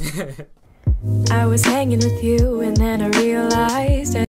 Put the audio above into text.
I was hanging with you and then I realized